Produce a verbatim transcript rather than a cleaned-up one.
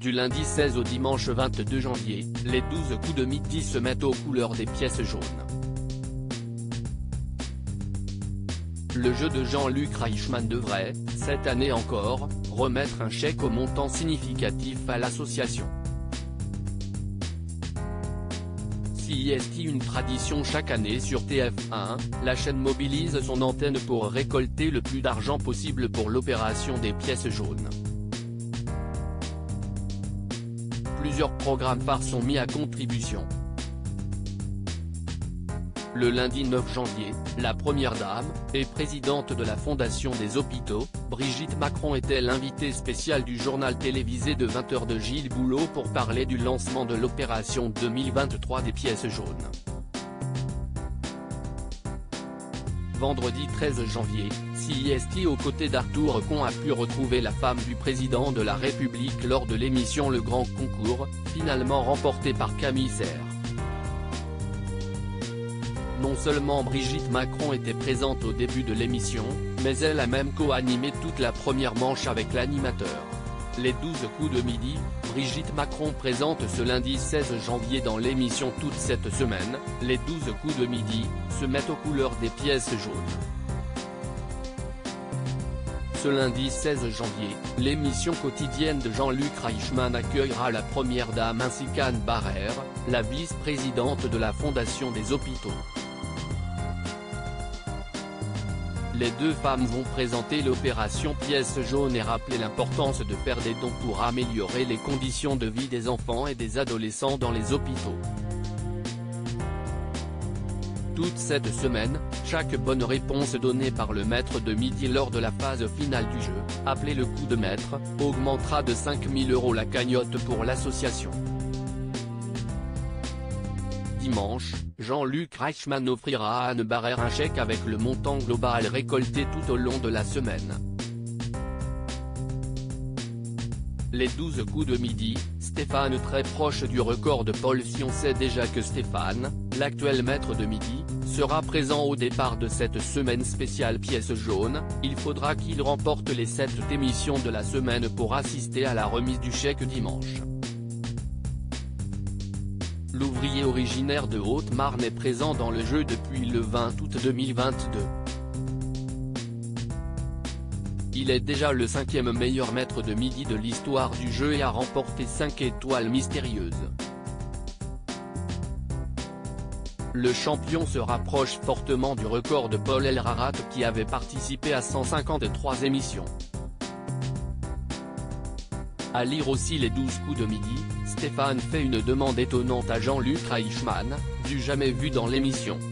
Du lundi seize au dimanche vingt-deux janvier, les douze coups de midi se mettent aux couleurs des pièces jaunes. Le jeu de Jean-Luc Reichmann devrait, cette année encore, remettre un chèque au montant significatif à l'association. C I S T, une tradition chaque année sur T F un, la chaîne mobilise son antenne pour récolter le plus d'argent possible pour l'opération des pièces jaunes. Plusieurs programmes phares sont mis à contribution. Le lundi neuf janvier, la première dame, et présidente de la Fondation des Hôpitaux, Brigitte Macron était l'invitée spéciale du journal télévisé de vingt heures de Gilles Boulot pour parler du lancement de l'opération deux mille vingt-trois des pièces jaunes. Vendredi treize janvier, C I S T aux côtés d'Arthur Con a pu retrouver la femme du président de la République lors de l'émission Le Grand Concours, finalement remportée par Camille Serre. Non seulement Brigitte Macron était présente au début de l'émission, mais elle a même co-animé toute la première manche avec l'animateur. Les douze coups de midi, Brigitte Macron présente ce lundi seize janvier dans l'émission Toute cette semaine, les douze coups de midi, se mettent aux couleurs des pièces jaunes. Ce lundi seize janvier, l'émission quotidienne de Jean-Luc Reichmann accueillera la première dame ainsi qu'Anne Barrère, la vice-présidente de la Fondation des Hôpitaux. Les deux femmes vont présenter l'opération pièces jaunes et rappeler l'importance de faire des dons pour améliorer les conditions de vie des enfants et des adolescents dans les hôpitaux. Toute cette semaine, chaque bonne réponse donnée par le maître de midi lors de la phase finale du jeu, appelé le coup de maître, augmentera de cinq mille euros la cagnotte pour l'association. Dimanche, Jean-Luc Reichmann offrira à Anne Barrère un chèque avec le montant global récolté tout au long de la semaine. Les douze coups de midi, Stéphane très proche du record de Paul. Si on sait déjà que Stéphane, l'actuel maître de midi, sera présent au départ de cette semaine spéciale pièces jaunes, il faudra qu'il remporte les sept émissions de la semaine pour assister à la remise du chèque dimanche. L'ouvrier originaire de Haute-Marne est présent dans le jeu depuis le vingt août deux mille vingt-deux. Il est déjà le cinquième meilleur maître de midi de l'histoire du jeu et a remporté cinq étoiles mystérieuses. Le champion se rapproche fortement du record de Paul Elrarat qui avait participé à cent cinquante-trois émissions. À lire aussi les douze coups de midi, Stéphane fait une demande étonnante à Jean-Luc Reichmann, du jamais vu dans l'émission.